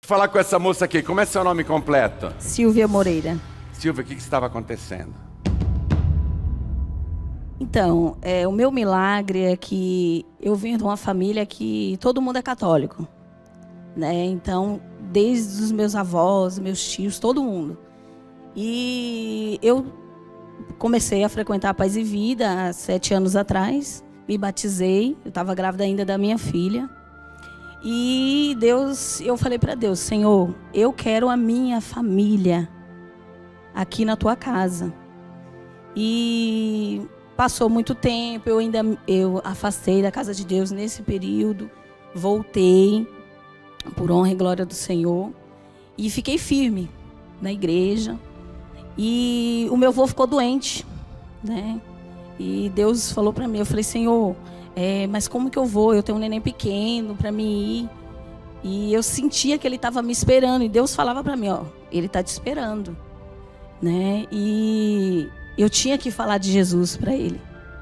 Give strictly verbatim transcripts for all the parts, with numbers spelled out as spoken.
falar com essa moça aqui. Como é seu nome completo? Silvia Moreira. Silvia, o que, que estava acontecendo? Então, é, o meu milagre é que eu venho de uma família que todo mundo é católico, né? Então, desde os meus avós, meus tios, todo mundo. E eu comecei a frequentar a Paz e Vida há sete anos atrás. Me batizei, eu estava grávida ainda da minha filha. E Deus, eu falei para Deus, Senhor, eu quero a minha família aqui na tua casa. E passou muito tempo, eu ainda eu afastei da casa de Deus nesse período, voltei por honra e glória do Senhor e fiquei firme na igreja. E o meu avô ficou doente, né? E Deus falou para mim, eu falei, Senhor, é, mas como que eu vou? Eu tenho um neném pequeno para mim ir. E eu sentia que ele estava me esperando. E Deus falava para mim, ó, ele está te esperando, né? E eu tinha que falar de Jesus para ele.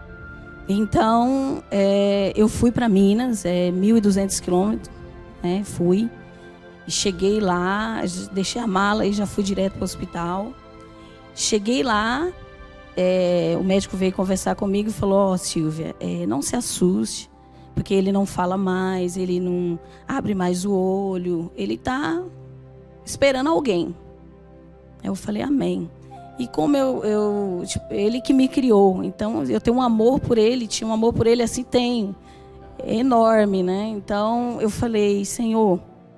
Então, é, eu fui para Minas, é, mil e duzentos quilômetros, né? Fui. E cheguei lá, deixei a mala e já fui direto para o hospital. Cheguei lá, é, o médico veio conversar comigo e falou, ó, oh, Silvia, é, não se assuste, porque ele não fala mais, ele não abre mais o olho, ele está esperando alguém. Eu falei, amém. E como eu, eu tipo, ele que me criou, então eu tenho um amor por ele, tinha um amor por ele, assim tem, é enorme, né? Então eu falei, Senhor,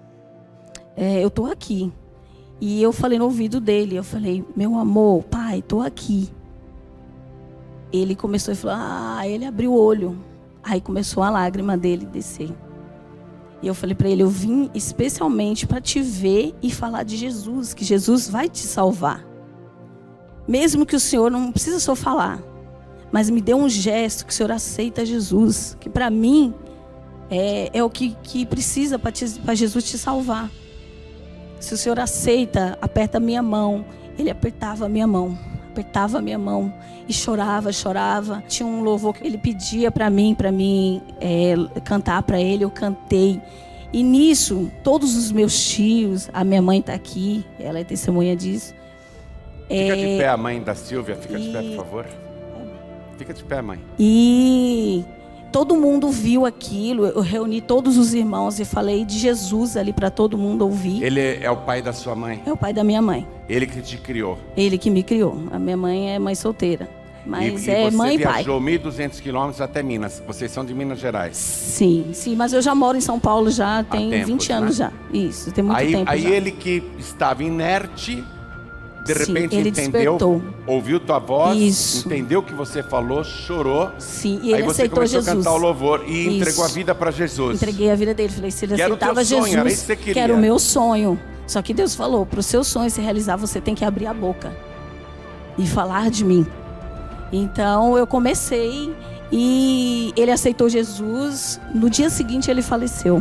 é, eu estou aqui. E eu falei no ouvido dele, eu falei, meu amor, pai, estou aqui. Ele começou a falar, ah, ele abriu o olho. Aí começou a lágrima dele descer. E eu falei para ele, eu vim especialmente para te ver e falar de Jesus, que Jesus vai te salvar. Mesmo que o Senhor não precisa só falar, mas me dê um gesto que o Senhor aceita Jesus, que para mim é, é o que, que precisa para Jesus te salvar. Se o Senhor aceita, aperta a minha mão. Ele apertava a minha mão, apertava a minha mão e chorava, chorava. Tinha um louvor que ele pedia para mim, para mim é, cantar para ele, eu cantei. E nisso, todos os meus tios, a minha mãe está aqui, ela é testemunha disso. Fica é, de pé a mãe da Silvia, fica e, de pé, por favor. Fica de pé, mãe. E todo mundo viu aquilo, eu reuni todos os irmãos e falei de Jesus ali para todo mundo ouvir. Ele é o pai da sua mãe? É o pai da minha mãe. Ele que te criou? Ele que me criou. A minha mãe é mãe solteira, mas e, é e você mãe e pai. Você viajou mil e duzentos quilômetros até Minas. Vocês são de Minas Gerais? Sim, sim, mas eu já moro em São Paulo já tem tempos, vinte anos, né? Já. Isso, tem muito aí, tempo aí já. Aí ele que estava inerte, de Sim, repente ele entendeu, despertou. Ouviu tua voz, Isso. Entendeu o que você falou, chorou. Sim, e ele aí você aceitou começou Jesus. a cantar o louvor e Isso. entregou a vida para Jesus. Entreguei a vida dele, falei, se ele que aceitava era o teu sonho, Jesus, era isso que você queria. que era o meu sonho. Só que Deus falou, para o seu sonho se realizar, você tem que abrir a boca e falar de mim. Então eu comecei e ele aceitou Jesus. No dia seguinte ele faleceu.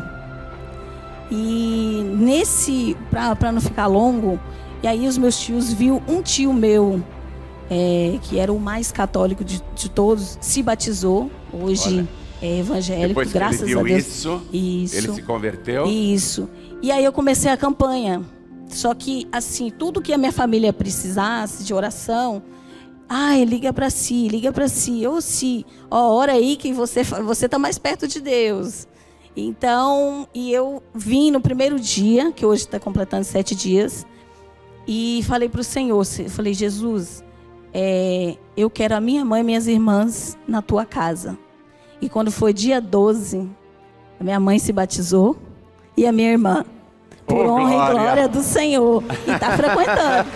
E nesse, para não ficar longo, e aí os meus tios viu um tio meu, é, que era o mais católico de, de todos, se batizou. Hoje Olha, é evangélico, depois que graças ele viu a Deus. Isso, isso, ele se converteu. Isso. E aí eu comecei a campanha. Só que, assim, tudo que a minha família precisasse de oração, ai, liga para si, liga para si, ou si, ó, ora aí que você você tá mais perto de Deus. Então, e eu vim no primeiro dia, que hoje está completando sete dias, e falei para o Senhor, falei, Jesus, é, eu quero a minha mãe e minhas irmãs na tua casa. E quando foi dia doze, a minha mãe se batizou e a minha irmã, por oh, honra glória. e glória do Senhor, e está frequentando.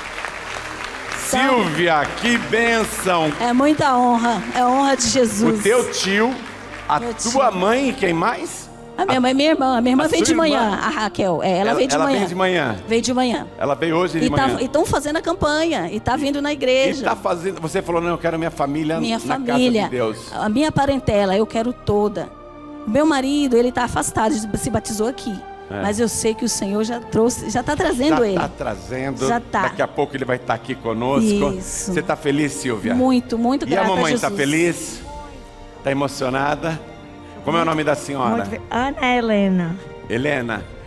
Silvia, que bênção! É muita honra, é honra de Jesus. O teu tio, a Meu tua tio. mãe e quem mais? A minha mãe e minha irmã. A minha irmã A veio de sua manhã, irmã? a Raquel. É, ela, Ela- veio de ela manhã. veio de manhã. Veio de manhã. Ela veio hoje de E manhã. estão fazendo a campanha, e está vindo na E igreja. tá fazendo, você falou, não, eu quero minha família Minha na família, casa de Deus. a minha parentela, eu quero toda. Meu marido, ele está afastado, se batizou aqui. É. Mas eu sei que o Senhor já trouxe, já está trazendo Já ele. está trazendo. Já tá. Daqui a pouco ele vai estar aqui conosco. Isso. Você está feliz, Silvia? Muito, muito E a grata mamãe Jesus. está feliz? Está emocionada? Como é o nome da senhora? Muito- Ana Helena. Helena.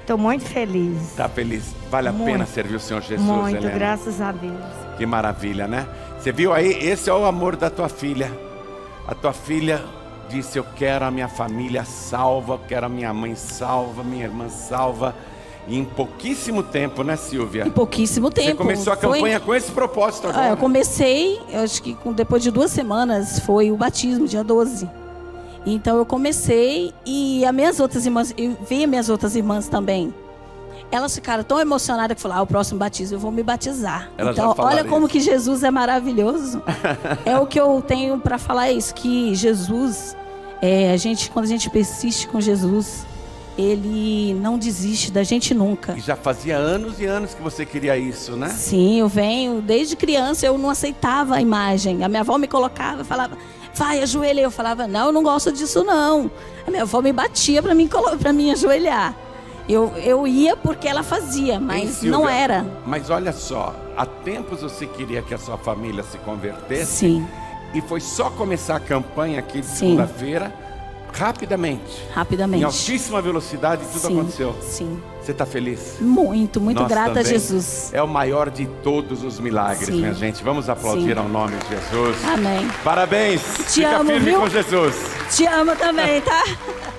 Estou muito feliz. Está feliz? Vale a Muito. pena servir o Senhor Jesus, Muito, Helena? graças a Deus. Que maravilha, né? Você viu aí? Esse é o amor da tua filha. A tua filha disse: eu quero a minha família salva, eu quero a minha mãe salva, minha irmã salva. E em pouquíssimo tempo, né, Silvia? Em pouquíssimo tempo. Você começou a Foi- campanha com esse propósito agora. Ah, eu comecei, eu acho que com- depois de duas semanas, foi o batismo, dia doze. Então eu comecei e as minhas outras irmãs, eu vi as minhas outras irmãs também. Elas ficaram tão emocionadas que falaram: ah, o próximo batismo eu vou me batizar. Elas já Então, falaram olha como isso. que Jesus é maravilhoso. É o que eu tenho para falar, é isso, que Jesus, é, a gente, quando a gente persiste com Jesus, Ele não desiste da gente nunca. E já fazia anos e anos que você queria isso, né? Sim, eu venho, desde criança eu não aceitava a imagem. A minha avó me colocava e falava: vai, ajoelha. Eu falava: não, eu não gosto disso não. A minha avó me batia para mim, para mim ajoelhar. Eu, eu ia porque ela fazia, Hein, mas Silvia? não era. Mas olha só, há tempos você queria que a sua família se convertesse. Sim, E foi só começar a campanha aqui de Sim. segunda-feira, rapidamente, em rapidamente. altíssima velocidade, tudo Sim, aconteceu. sim. Você está feliz? Muito, muito Nós grata a também. Jesus. É o maior de todos os milagres, Sim. minha gente. Vamos aplaudir Sim. ao nome de Jesus. Amém. Parabéns. Te Fica amo, firme viu? com Jesus. Te amo também, tá?